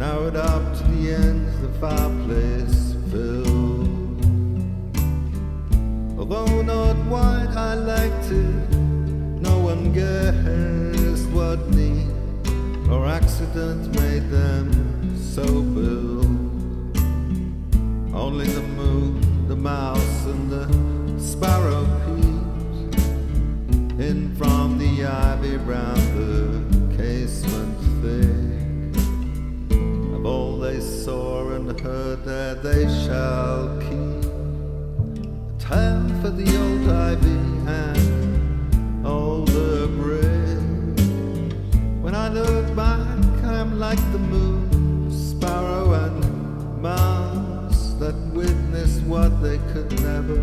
narrowed up to the end, the fireplace filled. Although not wide, I liked it. No one guessed what need or accident made them so built. Only the moon, the mouse, and the sparrow peeped in from the ivy round the casement thick. Of all they saw and heard, there they shall keep a tale for the old ivy and older brick. When I look back, I'm like the moon, sparrow, and mouse that witnessed what they could never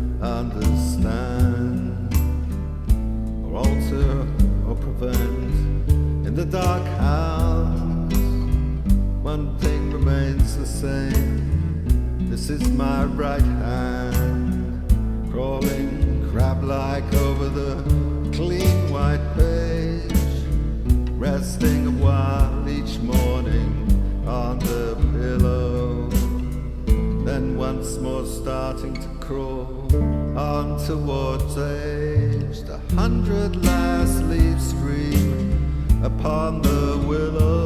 understand or alter or prevent. In the dark house, one thing remains the same. This is my right hand, crawling crab-like over the clean white page, resting a while each morning on the pillow, then once more starting to crawl on towards age. The 100 last leaves stream upon the willow.